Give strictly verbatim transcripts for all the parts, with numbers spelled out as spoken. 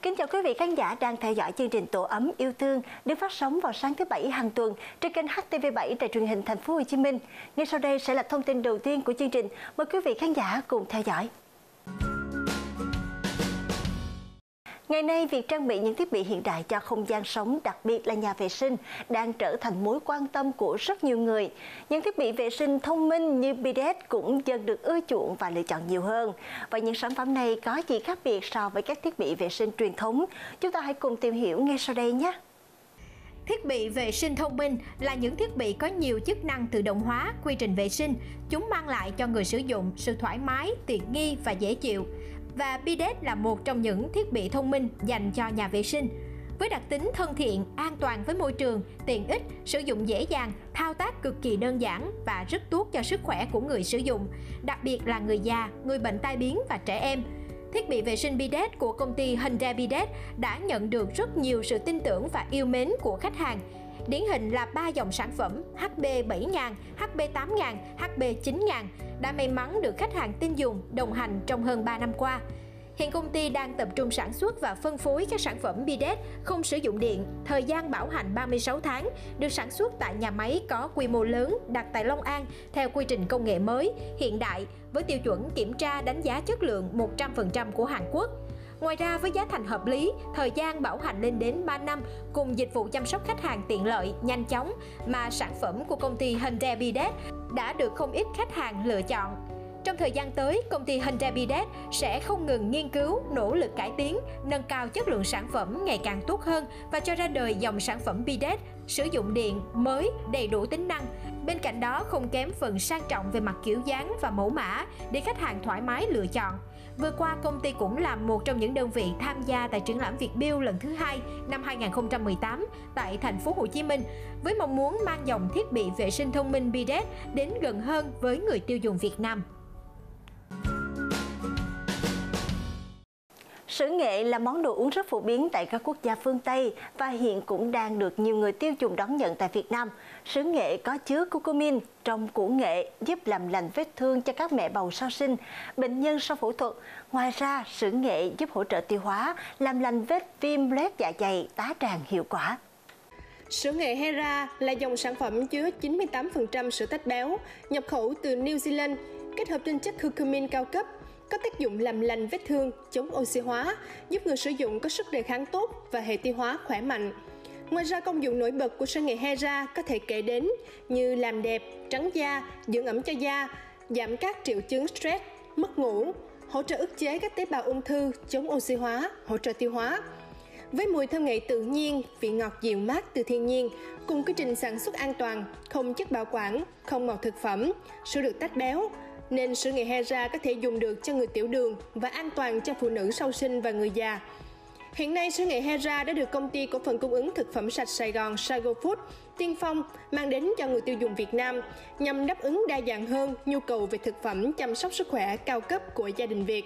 Kính chào quý vị khán giả đang theo dõi chương trình Tổ ấm yêu thương được phát sóng vào sáng thứ Bảy hàng tuần trên kênh H T V bảy đài truyền hình Thành phố Hồ Chí Minh. Ngay sau đây sẽ là thông tin đầu tiên của chương trình. Mời quý vị khán giả cùng theo dõi. Ngày nay, việc trang bị những thiết bị hiện đại cho không gian sống, đặc biệt là nhà vệ sinh, đang trở thành mối quan tâm của rất nhiều người. Những thiết bị vệ sinh thông minh như bidet cũng dần được ưa chuộng và lựa chọn nhiều hơn. Và những sản phẩm này có gì khác biệt so với các thiết bị vệ sinh truyền thống? Chúng ta hãy cùng tìm hiểu ngay sau đây nhé! Thiết bị vệ sinh thông minh là những thiết bị có nhiều chức năng tự động hóa quy trình vệ sinh. Chúng mang lại cho người sử dụng sự thoải mái, tiện nghi và dễ chịu. Và bidet là một trong những thiết bị thông minh dành cho nhà vệ sinh. Với đặc tính thân thiện, an toàn với môi trường, tiện ích, sử dụng dễ dàng, thao tác cực kỳ đơn giản và rất tốt cho sức khỏe của người sử dụng, đặc biệt là người già, người bệnh tai biến và trẻ em. Thiết bị vệ sinh bidet của công ty Hyundai Bidet đã nhận được rất nhiều sự tin tưởng và yêu mến của khách hàng. Điển hình là ba dòng sản phẩm H B bảy nghìn, H B tám nghìn, H B chín nghìn đã may mắn được khách hàng tin dùng, đồng hành trong hơn ba năm qua. Hiện công ty đang tập trung sản xuất và phân phối các sản phẩm bidet không sử dụng điện, thời gian bảo hành ba mươi sáu tháng, được sản xuất tại nhà máy có quy mô lớn đặt tại Long An theo quy trình công nghệ mới, hiện đại với tiêu chuẩn kiểm tra đánh giá chất lượng một trăm phần trăm của Hàn Quốc. Ngoài ra, với giá thành hợp lý, thời gian bảo hành lên đến ba năm cùng dịch vụ chăm sóc khách hàng tiện lợi, nhanh chóng mà sản phẩm của công ty Hyundai Bidet đã được không ít khách hàng lựa chọn. Trong thời gian tới, công ty Hyundai Bidet sẽ không ngừng nghiên cứu, nỗ lực cải tiến, nâng cao chất lượng sản phẩm ngày càng tốt hơn và cho ra đời dòng sản phẩm bidet sử dụng điện mới, đầy đủ tính năng. Bên cạnh đó, không kém phần sang trọng về mặt kiểu dáng và mẫu mã để khách hàng thoải mái lựa chọn. Vừa qua, công ty cũng là một trong những đơn vị tham gia tại triển lãm Vietbuild lần thứ hai năm hai nghìn không trăm mười tám tại Thành phố Hồ Chí Minh với mong muốn mang dòng thiết bị vệ sinh thông minh bidet đến gần hơn với người tiêu dùng Việt Nam. Sữa nghệ là món đồ uống rất phổ biến tại các quốc gia phương Tây và hiện cũng đang được nhiều người tiêu dùng đón nhận tại Việt Nam. Sữa nghệ có chứa curcumin trong củ nghệ giúp làm lành vết thương cho các mẹ bầu sau sinh, bệnh nhân sau phẫu thuật. Ngoài ra, sữa nghệ giúp hỗ trợ tiêu hóa, làm lành vết viêm loét dạ dày, tá tràng hiệu quả. Sữa nghệ Hera là dòng sản phẩm chứa chín mươi tám phần trăm sữa tách béo, nhập khẩu từ New Zealand, kết hợp tinh chất curcumin cao cấp, có tác dụng làm lành vết thương, chống oxy hóa, giúp người sử dụng có sức đề kháng tốt và hệ tiêu hóa khỏe mạnh. Ngoài ra, công dụng nổi bật của sữa nghệ Hera có thể kể đến như làm đẹp, trắng da, dưỡng ẩm cho da, giảm các triệu chứng stress, mất ngủ, hỗ trợ ức chế các tế bào ung thư, chống oxy hóa, hỗ trợ tiêu hóa. Với mùi thơm nghệ tự nhiên, vị ngọt dịu mát từ thiên nhiên, cùng quy trình sản xuất an toàn, không chất bảo quản, không màu thực phẩm, sữa được tách béo, nên sữa nghệ Hera có thể dùng được cho người tiểu đường và an toàn cho phụ nữ sau sinh và người già. Hiện nay, sữa nghệ Hera đã được công ty cổ phần cung ứng thực phẩm sạch Sài Gòn Sago Food tiên phong mang đến cho người tiêu dùng Việt Nam nhằm đáp ứng đa dạng hơn nhu cầu về thực phẩm chăm sóc sức khỏe cao cấp của gia đình Việt.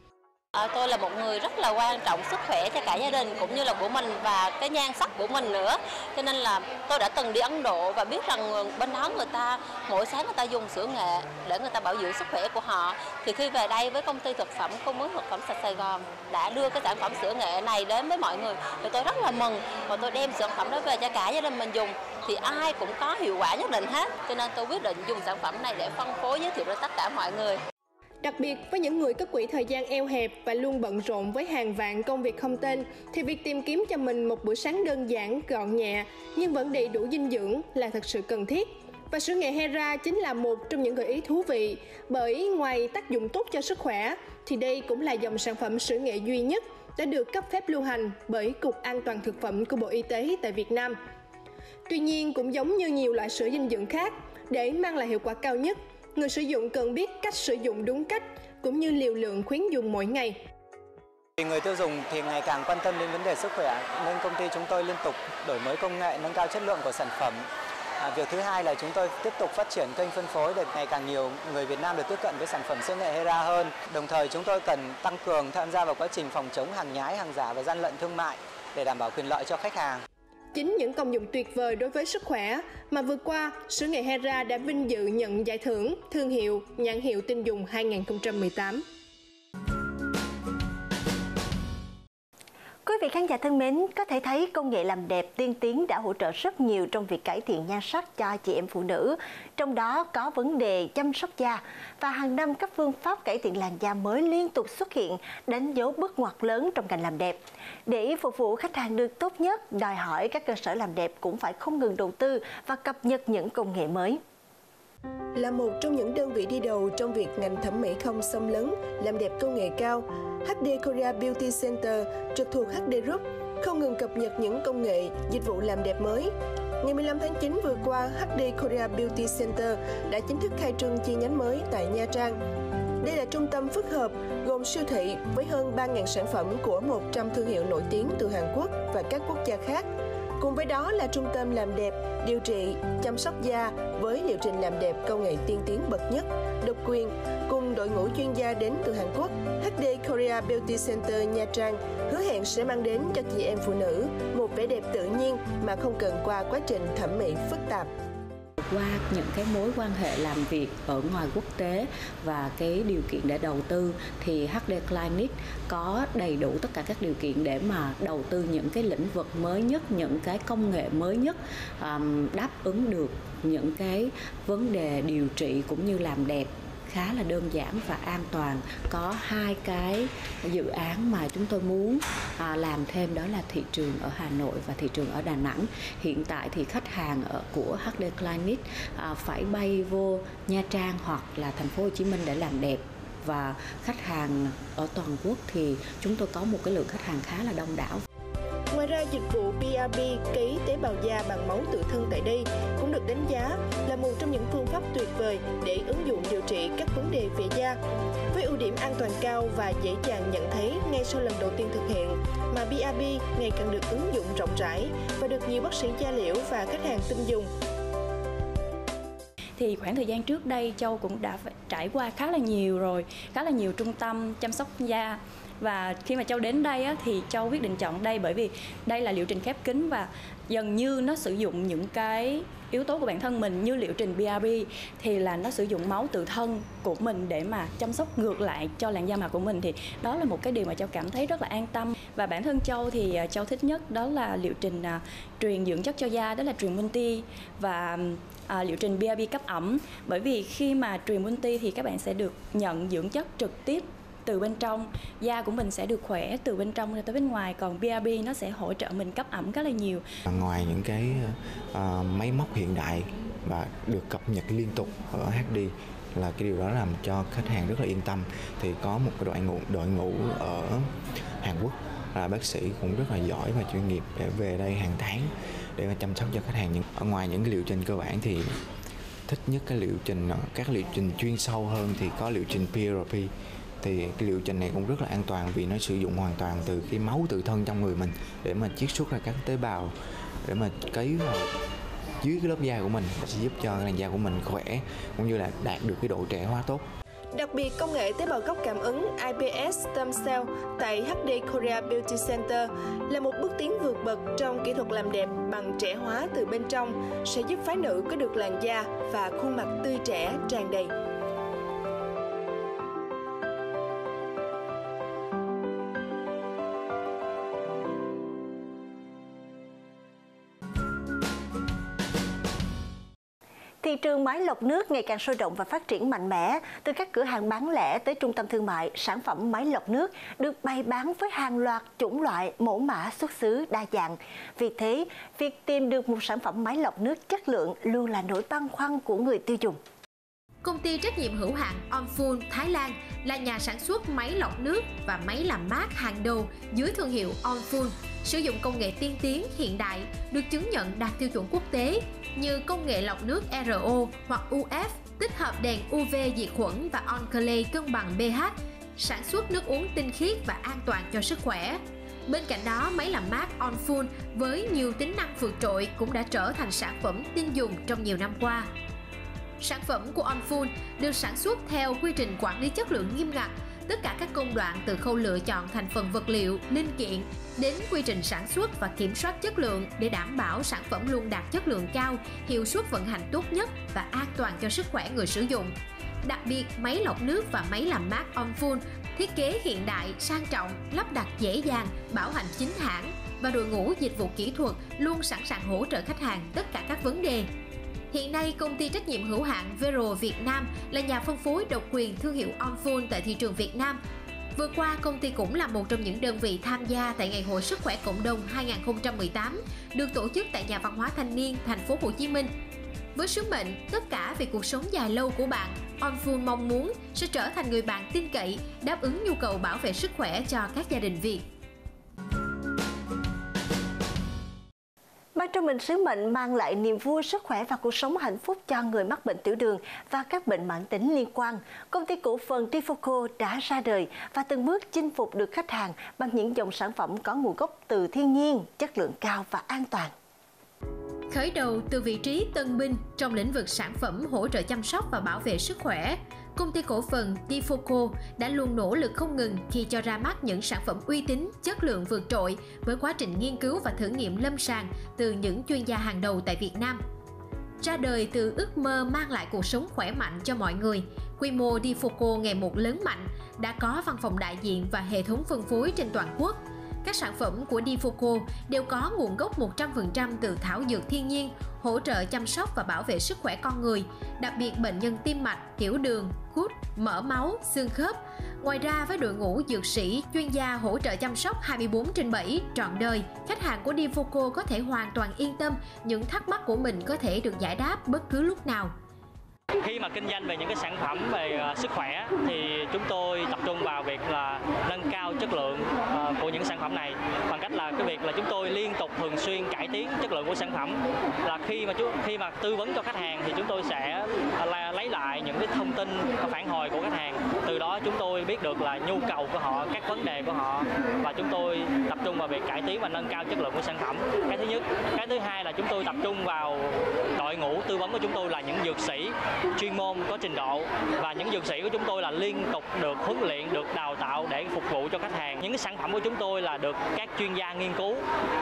À, tôi là một người rất là quan trọng sức khỏe cho cả gia đình cũng như là của mình và cái nhan sắc của mình nữa. Cho nên là tôi đã từng đi Ấn Độ và biết rằng bên đó người ta mỗi sáng người ta dùng sữa nghệ để người ta bảo dưỡng sức khỏe của họ. Thì khi về đây với công ty thực phẩm cung ứng thực phẩm sạch Sài Gòn đã đưa cái sản phẩm sữa nghệ này đến với mọi người thì tôi rất là mừng và tôi đem sản phẩm đó về cho cả gia đình mình dùng thì ai cũng có hiệu quả nhất định hết. Cho nên tôi quyết định dùng sản phẩm này để phân phối giới thiệu đến tất cả mọi người. Đặc biệt, với những người có quỹ thời gian eo hẹp và luôn bận rộn với hàng vạn công việc không tên, thì việc tìm kiếm cho mình một bữa sáng đơn giản, gọn nhẹ, nhưng vẫn đầy đủ dinh dưỡng là thật sự cần thiết. Và sữa nghệ Hera chính là một trong những gợi ý thú vị, bởi ngoài tác dụng tốt cho sức khỏe, thì đây cũng là dòng sản phẩm sữa nghệ duy nhất đã được cấp phép lưu hành bởi Cục An toàn Thực phẩm của Bộ Y tế tại Việt Nam. Tuy nhiên, cũng giống như nhiều loại sữa dinh dưỡng khác, để mang lại hiệu quả cao nhất, người sử dụng cần biết cách sử dụng đúng cách cũng như liều lượng khuyến dùng mỗi ngày. Người tiêu dùng thì ngày càng quan tâm đến vấn đề sức khỏe nên công ty chúng tôi liên tục đổi mới công nghệ, nâng cao chất lượng của sản phẩm. À, việc thứ hai là chúng tôi tiếp tục phát triển kênh phân phối để ngày càng nhiều người Việt Nam được tiếp cận với sản phẩm sữa nghệ Hera hơn. Đồng thời chúng tôi cần tăng cường tham gia vào quá trình phòng chống hàng nhái, hàng giả và gian lận thương mại để đảm bảo quyền lợi cho khách hàng. Chính những công dụng tuyệt vời đối với sức khỏe mà vừa qua, sữa nghệ Hera đã vinh dự nhận giải thưởng thương hiệu nhãn hiệu tin dùng hai nghìn không trăm mười tám. Quý vị khán giả thân mến, có thể thấy công nghệ làm đẹp tiên tiến đã hỗ trợ rất nhiều trong việc cải thiện nhan sắc cho chị em phụ nữ, trong đó có vấn đề chăm sóc da. Và hàng năm các phương pháp cải thiện làn da mới liên tục xuất hiện, đánh dấu bước ngoặt lớn trong ngành làm đẹp. Để phục vụ khách hàng được tốt nhất, đòi hỏi các cơ sở làm đẹp cũng phải không ngừng đầu tư và cập nhật những công nghệ mới. Là một trong những đơn vị đi đầu trong việc ngành thẩm mỹ không xâm lấn, làm đẹp công nghệ cao, hát đê Korea Beauty Center trực thuộc hát đê Group không ngừng cập nhật những công nghệ, dịch vụ làm đẹp mới. Ngày mười lăm tháng chín vừa qua, hát đê Korea Beauty Center đã chính thức khai trương chi nhánh mới tại Nha Trang. Đây là trung tâm phức hợp gồm siêu thị với hơn ba nghìn sản phẩm của một trăm thương hiệu nổi tiếng từ Hàn Quốc và các quốc gia khác. Cùng với đó là trung tâm làm đẹp, điều trị, chăm sóc da với liệu trình làm đẹp công nghệ tiên tiến bậc nhất, độc quyền, cùng đội ngũ chuyên gia đến từ Hàn Quốc. hát đê Korea Beauty Center Nha Trang hứa hẹn sẽ mang đến cho chị em phụ nữ một vẻ đẹp tự nhiên mà không cần qua quá trình thẩm mỹ phức tạp. Qua những cái mối quan hệ làm việc ở ngoài quốc tế và cái điều kiện để đầu tư thì hát đê Clinic có đầy đủ tất cả các điều kiện để mà đầu tư những cái lĩnh vực mới nhất, những cái công nghệ mới nhất, um, đáp ứng được những cái vấn đề điều trị cũng như làm đẹp khá là đơn giản và an toàn. Có hai cái dự án mà chúng tôi muốn à, làm thêm, đó là thị trường ở Hà Nội và thị trường ở Đà Nẵng. Hiện tại thì khách hàng ở của hát đê Clinic à, phải bay vô Nha Trang hoặc là thành phố Hồ Chí Minh để làm đẹp, và khách hàng ở toàn quốc thì chúng tôi có một cái lượng khách hàng khá là đông đảo. Ngoài ra, dịch vụ bê rờ bê cấy tế bào da bằng máu tự thân tại đây cũng được đánh giá là một trong những phương pháp tuyệt vời để ứng dụng điều trị các vấn đề về da. Với ưu điểm an toàn cao và dễ dàng nhận thấy ngay sau lần đầu tiên thực hiện, mà bê rờ bê ngày càng được ứng dụng rộng rãi và được nhiều bác sĩ da liễu và khách hàng tin dùng. Thì khoảng thời gian trước đây Châu cũng đã trải qua khá là nhiều rồi, khá là nhiều trung tâm chăm sóc da. Và khi mà Châu đến đây á, thì Châu quyết định chọn đây bởi vì đây là liệu trình khép kín và dần như nó sử dụng những cái yếu tố của bản thân mình. Như liệu trình bê rờ bê thì là nó sử dụng máu tự thân của mình để mà chăm sóc ngược lại cho làn da mặt của mình, thì đó là một cái điều mà Châu cảm thấy rất là an tâm. Và bản thân Châu thì Châu thích nhất đó là liệu trình à, truyền dưỡng chất cho da, đó là truyền multi, và à, liệu trình bê rờ bê cấp ẩm. Bởi vì khi mà truyền multi thì các bạn sẽ được nhận dưỡng chất trực tiếp từ bên trong, da của mình sẽ được khỏe từ bên trong ra tới bên ngoài, còn bê rờ bê nó sẽ hỗ trợ mình cấp ẩm khá là nhiều. Ngoài những cái uh, máy móc hiện đại và được cập nhật liên tục ở hát đê, là cái điều đó làm cho khách hàng rất là yên tâm, thì có một cái đội ngũ đội ngũ ở Hàn Quốc là bác sĩ cũng rất là giỏi và chuyên nghiệp để về đây hàng tháng để mà chăm sóc cho khách hàng. Ở ngoài những cái liệu trình cơ bản thì thích nhất cái liệu trình các liệu trình chuyên sâu hơn thì có liệu trình pê rờ pê. Thì cái liệu trình này cũng rất là an toàn vì nó sử dụng hoàn toàn từ cái máu tự thân trong người mình để mà chiết xuất ra các tế bào để mà cấy vào dưới cái lớp da của mình, sẽ giúp cho làn da của mình khỏe cũng như là đạt được cái độ trẻ hóa tốt. Đặc biệt, công nghệ tế bào gốc cảm ứng i pê ét Stem Cell tại hát đê Korea Beauty Center là một bước tiến vượt bậc trong kỹ thuật làm đẹp bằng trẻ hóa từ bên trong, sẽ giúp phái nữ có được làn da và khuôn mặt tươi trẻ tràn đầy. Thị trường máy lọc nước ngày càng sôi động và phát triển mạnh mẽ. Từ các cửa hàng bán lẻ tới trung tâm thương mại, sản phẩm máy lọc nước được bày bán với hàng loạt chủng loại, mẫu mã, xuất xứ đa dạng. Vì thế, việc tìm được một sản phẩm máy lọc nước chất lượng luôn là nỗi băn khoăn của người tiêu dùng. Công ty trách nhiệm hữu hạn Onful Thái Lan là nhà sản xuất máy lọc nước và máy làm mát hàng đầu dưới thương hiệu Onful, sử dụng công nghệ tiên tiến hiện đại được chứng nhận đạt tiêu chuẩn quốc tế như công nghệ lọc nước rờ o hoặc u ép, tích hợp đèn u vê diệt khuẩn và Onclay cân bằng pH, sản xuất nước uống tinh khiết và an toàn cho sức khỏe. Bên cạnh đó, máy làm mát Onful với nhiều tính năng vượt trội cũng đã trở thành sản phẩm tin dùng trong nhiều năm qua. Sản phẩm của Onful được sản xuất theo quy trình quản lý chất lượng nghiêm ngặt, tất cả các công đoạn từ khâu lựa chọn thành phần vật liệu, linh kiện đến quy trình sản xuất và kiểm soát chất lượng để đảm bảo sản phẩm luôn đạt chất lượng cao, hiệu suất vận hành tốt nhất và an toàn cho sức khỏe người sử dụng. Đặc biệt, máy lọc nước và máy làm mát Onful Thiết kế hiện đại, sang trọng, lắp đặt dễ dàng, bảo hành chính hãng và đội ngũ dịch vụ kỹ thuật luôn sẵn sàng hỗ trợ khách hàng tất cả các vấn đề. Hiện nay, công ty trách nhiệm hữu hạn Vero Việt Nam là nhà phân phối độc quyền thương hiệu Onfone tại thị trường Việt Nam. Vừa qua, công ty cũng là một trong những đơn vị tham gia tại Ngày hội Sức khỏe cộng đồng hai không một tám được tổ chức tại Nhà văn hóa Thanh niên, thành phố Hồ Chí Minh. Với sứ mệnh tất cả vì cuộc sống dài lâu của bạn, Onfone mong muốn sẽ trở thành người bạn tin cậy, đáp ứng nhu cầu bảo vệ sức khỏe cho các gia đình Việt. Mang trong mình sứ mệnh mang lại niềm vui, sức khỏe và cuộc sống hạnh phúc cho người mắc bệnh tiểu đường và các bệnh mãn tính liên quan, công ty cổ phần Difoco đã ra đời và từng bước chinh phục được khách hàng bằng những dòng sản phẩm có nguồn gốc từ thiên nhiên, chất lượng cao và an toàn. Khởi đầu từ vị trí tân binh trong lĩnh vực sản phẩm hỗ trợ chăm sóc và bảo vệ sức khỏe, công ty cổ phần Difoco đã luôn nỗ lực không ngừng khi cho ra mắt những sản phẩm uy tín, chất lượng vượt trội với quá trình nghiên cứu và thử nghiệm lâm sàng từ những chuyên gia hàng đầu tại Việt Nam. Ra đời từ ước mơ mang lại cuộc sống khỏe mạnh cho mọi người, quy mô Difoco ngày một lớn mạnh, đã có văn phòng đại diện và hệ thống phân phối trên toàn quốc. Các sản phẩm của Difoco đều có nguồn gốc một trăm phần trăm từ thảo dược thiên nhiên, hỗ trợ chăm sóc và bảo vệ sức khỏe con người, đặc biệt bệnh nhân tim mạch, tiểu đường, gút, mỡ máu, xương khớp. Ngoài ra, với đội ngũ dược sĩ, chuyên gia hỗ trợ chăm sóc hai mươi bốn trên bảy trọn đời, khách hàng của Difoco có thể hoàn toàn yên tâm những thắc mắc của mình có thể được giải đáp bất cứ lúc nào. Khi mà kinh doanh về những cái sản phẩm về uh, sức khỏe thì chúng tôi tập trung vào việc là nâng cao chất lượng uh, của những sản phẩm này bằng cách là cái việc là chúng tôi liên tục thường xuyên cải tiến chất lượng của sản phẩm. Là khi mà chú, khi mà tư vấn cho khách hàng thì chúng tôi sẽ uh, là, lấy lại những cái thông tin phản hồi của khách hàng. Từ đó chúng tôi biết được là nhu cầu của họ, các vấn đề của họ, và chúng tôi tập trung vào việc cải tiến và nâng cao chất lượng của sản phẩm. Cái thứ nhất, cái thứ hai là chúng tôi tập trung vào đội ngũ tư vấn của chúng tôi là những dược sĩ chuyên môn có trình độ, và những dược sĩ của chúng tôi là liên tục được huấn luyện, được đào tạo để phục vụ cho khách hàng. Những cái sản phẩm của chúng tôi là được các chuyên gia nghiên cứu,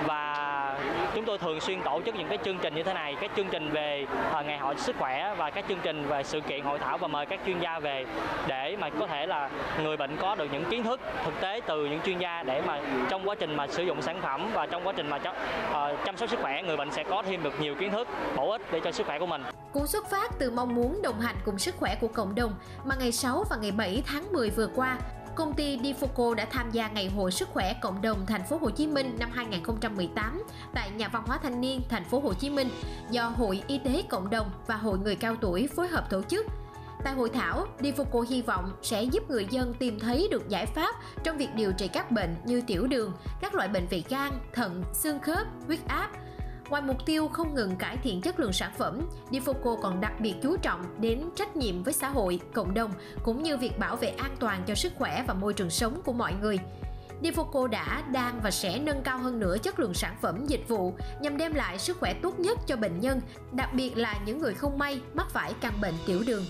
và chúng tôi thường xuyên tổ chức những cái chương trình như thế này, các chương trình về uh, ngày hội sức khỏe và các chương trình về sự kiện hội thảo, và mời các chuyên gia về để mà có thể là người bệnh có được những kiến thức thực tế từ những chuyên gia, để mà trong quá trình mà sử dụng sản phẩm và trong quá trình mà chăm, uh, chăm sóc sức khỏe, người bệnh sẽ có thêm được nhiều kiến thức bổ ích để cho sức khỏe của mình. Cũng xuất phát từ mong muốn đồng hành cùng sức khỏe của cộng đồng mà ngày sáu và ngày bảy tháng mười vừa qua, công ty Difoco đã tham gia Ngày hội Sức khỏe cộng đồng thành phố Hồ Chí Minh năm hai không một tám tại Nhà văn hóa Thanh niên thành phố Hồ Chí Minh do Hội Y tế Cộng đồng và Hội Người cao tuổi phối hợp tổ chức. Tại hội thảo, Difoco hy vọng sẽ giúp người dân tìm thấy được giải pháp trong việc điều trị các bệnh như tiểu đường, các loại bệnh về gan, thận, xương khớp, huyết áp. Ngoài mục tiêu không ngừng cải thiện chất lượng sản phẩm, Difoco còn đặc biệt chú trọng đến trách nhiệm với xã hội, cộng đồng, cũng như việc bảo vệ an toàn cho sức khỏe và môi trường sống của mọi người. Difoco đã, đang và sẽ nâng cao hơn nữa chất lượng sản phẩm, dịch vụ nhằm đem lại sức khỏe tốt nhất cho bệnh nhân, đặc biệt là những người không may mắc phải căn bệnh tiểu đường.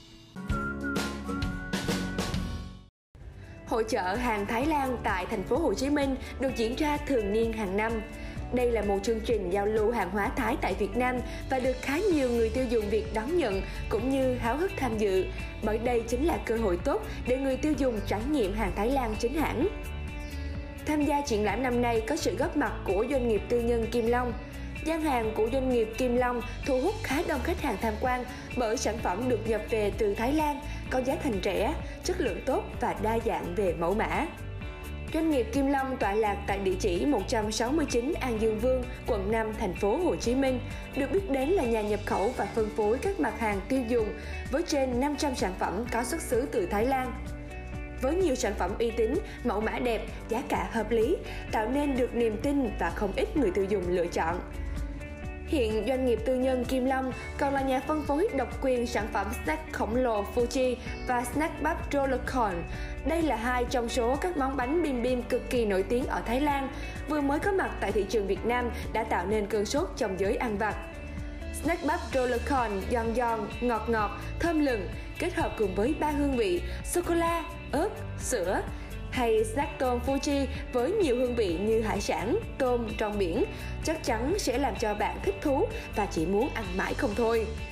Hội chợ hàng Thái Lan tại thành phố Hồ Chí Minh được diễn ra thường niên hàng năm. Đây là một chương trình giao lưu hàng hóa Thái tại Việt Nam và được khá nhiều người tiêu dùng Việt đón nhận cũng như háo hức tham dự, bởi đây chính là cơ hội tốt để người tiêu dùng trải nghiệm hàng Thái Lan chính hãng. Tham gia triển lãm năm nay có sự góp mặt của doanh nghiệp tư nhân Kim Long. Gian hàng của doanh nghiệp Kim Long thu hút khá đông khách hàng tham quan bởi sản phẩm được nhập về từ Thái Lan, có giá thành rẻ, chất lượng tốt và đa dạng về mẫu mã. Doanh nghiệp Kim Long tọa lạc tại địa chỉ một trăm sáu mươi chín An Dương Vương, quận năm, thành phố Hồ Chí Minh, được biết đến là nhà nhập khẩu và phân phối các mặt hàng tiêu dùng với trên năm trăm sản phẩm có xuất xứ từ Thái Lan. Với nhiều sản phẩm uy tín, mẫu mã đẹp, giá cả hợp lý, tạo nên được niềm tin và không ít người tiêu dùng lựa chọn. Hiện doanh nghiệp tư nhân Kim Long còn là nhà phân phối độc quyền sản phẩm snack khổng lồ Fuji và snack bắp Rollercorn. Đây là hai trong số các món bánh bim bim cực kỳ nổi tiếng ở Thái Lan, vừa mới có mặt tại thị trường Việt Nam đã tạo nên cơn sốt trong giới ăn vặt. Snack bắp Rollercorn giòn giòn, ngọt ngọt, thơm lừng, kết hợp cùng với ba hương vị sô-cô-la, ớt, sữa. Hay snack tôm Fuji với nhiều hương vị như hải sản, tôm, rong biển chắc chắn sẽ làm cho bạn thích thú và chỉ muốn ăn mãi không thôi.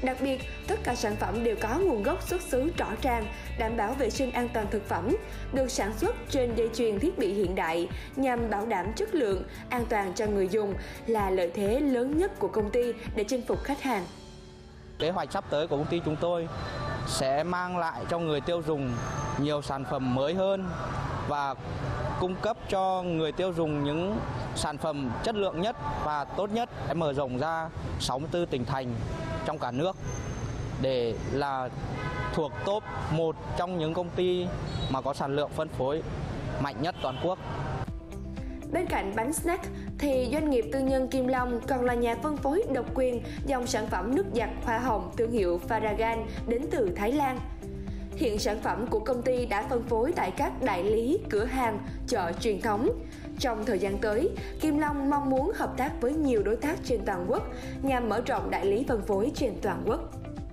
Đặc biệt, tất cả sản phẩm đều có nguồn gốc xuất xứ rõ ràng, đảm bảo vệ sinh an toàn thực phẩm, được sản xuất trên dây chuyền thiết bị hiện đại nhằm bảo đảm chất lượng, an toàn cho người dùng là lợi thế lớn nhất của công ty để chinh phục khách hàng. Kế hoạch sắp tới của công ty chúng tôi sẽ mang lại cho người tiêu dùng nhiều sản phẩm mới hơn và cung cấp cho người tiêu dùng những sản phẩm chất lượng nhất và tốt nhất, để mở rộng ra sáu mươi tư tỉnh thành trong cả nước để là thuộc top một trong những công ty mà có sản lượng phân phối mạnh nhất toàn quốc. Bên cạnh bánh snack thì doanh nghiệp tư nhân Kim Long còn là nhà phân phối độc quyền dòng sản phẩm nước giặt hoa hồng thương hiệu Faragan đến từ Thái Lan. Hiện sản phẩm của công ty đã phân phối tại các đại lý, cửa hàng, chợ truyền thống. Trong thời gian tới, Kim Long mong muốn hợp tác với nhiều đối tác trên toàn quốc nhằm mở rộng đại lý phân phối trên toàn quốc.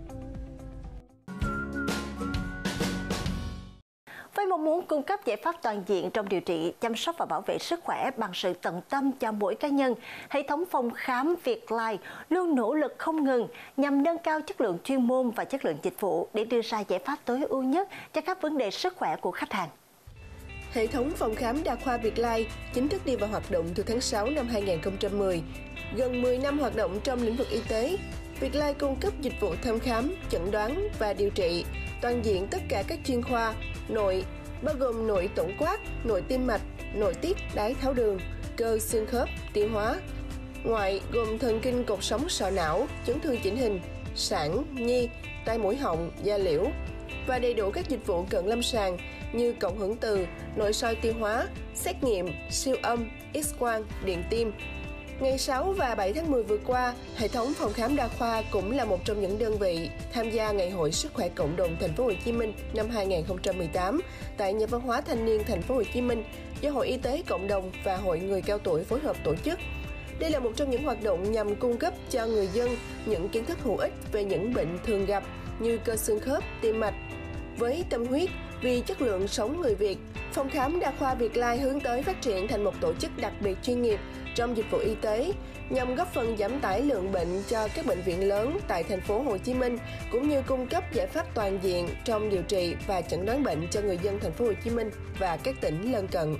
Với mong muốn cung cấp giải pháp toàn diện trong điều trị, chăm sóc và bảo vệ sức khỏe bằng sự tận tâm cho mỗi cá nhân, hệ thống phòng khám Việt Lai luôn nỗ lực không ngừng nhằm nâng cao chất lượng chuyên môn và chất lượng dịch vụ để đưa ra giải pháp tối ưu nhất cho các vấn đề sức khỏe của khách hàng. Hệ thống phòng khám đa khoa Việt Lai chính thức đi vào hoạt động từ tháng sáu năm hai nghìn không trăm mười. Gần mười năm hoạt động trong lĩnh vực y tế, Việt Lai cung cấp dịch vụ thăm khám, chẩn đoán và điều trị toàn diện tất cả các chuyên khoa nội, bao gồm nội tổng quát, nội tim mạch, nội tiết đái tháo đường, cơ xương khớp, tiêu hóa. Ngoại gồm thần kinh cột sống sọ não, chấn thương chỉnh hình, sản, nhi, tai mũi họng, da liễu và đầy đủ các dịch vụ cận lâm sàng như cộng hưởng từ, nội soi tiêu hóa, xét nghiệm, siêu âm, X-quang, điện tim. Ngày sáu và bảy tháng mười vừa qua, hệ thống phòng khám đa khoa cũng là một trong những đơn vị tham gia Ngày hội Sức khỏe cộng đồng Thành phố Hồ Chí Minh năm hai nghìn không trăm mười tám tại Nhà văn hóa Thanh niên Thành phố Hồ Chí Minh do Hội Y tế Cộng đồng và Hội Người cao tuổi phối hợp tổ chức. Đây là một trong những hoạt động nhằm cung cấp cho người dân những kiến thức hữu ích về những bệnh thường gặp như cơ xương khớp, tim mạch. Với tâm huyết vì chất lượng sống người Việt, Phòng khám đa khoa Việt Lai hướng tới phát triển thành một tổ chức đặc biệt chuyên nghiệp trong dịch vụ y tế nhằm góp phần giảm tải lượng bệnh cho các bệnh viện lớn tại thành phố Hồ Chí Minh cũng như cung cấp giải pháp toàn diện trong điều trị và chẩn đoán bệnh cho người dân thành phố Hồ Chí Minh và các tỉnh lân cận.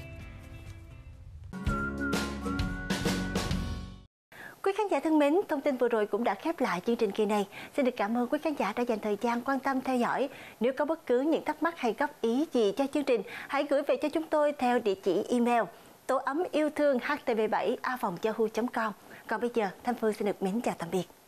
Quý khán giả thân mến, thông tin vừa rồi cũng đã khép lại chương trình kỳ này. Xin được cảm ơn quý khán giả đã dành thời gian quan tâm theo dõi. Nếu có bất cứ những thắc mắc hay góp ý gì cho chương trình, hãy gửi về cho chúng tôi theo địa chỉ email tổ ấm yêu thương h t v bảy a vòng yahoo chấm com. Còn bây giờ, Thanh Phương xin được mến chào tạm biệt.